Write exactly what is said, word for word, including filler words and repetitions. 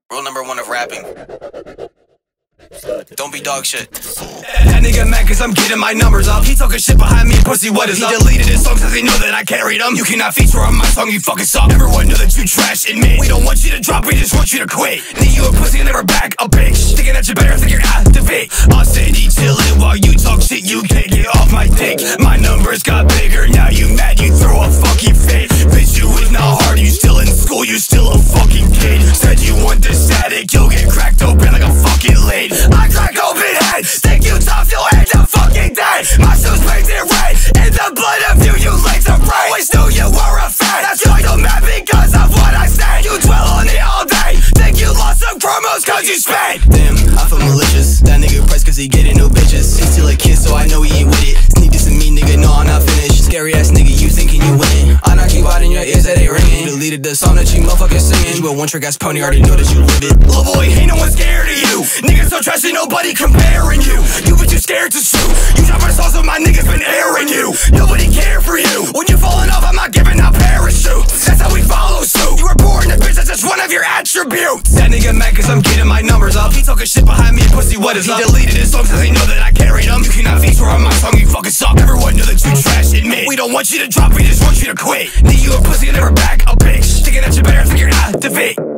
Rule number one of rapping: don't be dog shit. That nigga mad cause I'm getting my numbers up. He talking shit behind me, pussy, what is he up? He deleted his songs cause he knew that I carried them. You cannot feature on my song, you fucking suck. Everyone know that you trash, admit. We don't want you to drop, we just want you to quit. Think you a pussy and never back a bitch. Thinking that you better think you're activate. I'll steady chillin' while you talk shit, you can't get off my dick. My numbers got bigger, now you mad, you throw a fucking fit. Bitch, you is not hard, you still in school, you still a fucking kid. Said you want the static, you'll get cracked open like a fucking lid. I crack open head, think you tough, you'll end up fucking dead. My shoes painted red, in the blood of you, you like to pray. Always knew you were a fan, that's why you're mad because of what I said. You dwell on it all day, think you lost some promos cause you spent. Damn, I feel malicious, that nigga pressed cause he getting no bitches. He still a kid so I know he ain't with it. Sneak this to me nigga, no I'm not finished. Scary ass nigga, you thinking you winning. I knock you out in your ears that ain't ringing. Deleted the song that you motherfucking singing. You a one trick ass pony, already know that you live it. Little boy, ain't no one scared of you. Niggas so trashy, nobody comparing you. You but you scared to shoot. You drop my sauce, so my niggas been airing you. Nobody care for you. When you falling off, I'm not giving out parachutes. That's how we follow suit. You were born a bitch, that's just one of your attributes. That nigga mad cause I'm getting my numbers up. He talking shit behind me, pussy, what is up? He deleted his songs cause he know that I carried them. You cannot feature on my song, you fucking suck. Everyone know that you trash, admit. We don't want you to drop, we just want you to quit. Think you a pussy and never back a bitch. Thinking that you better think you're not the fit.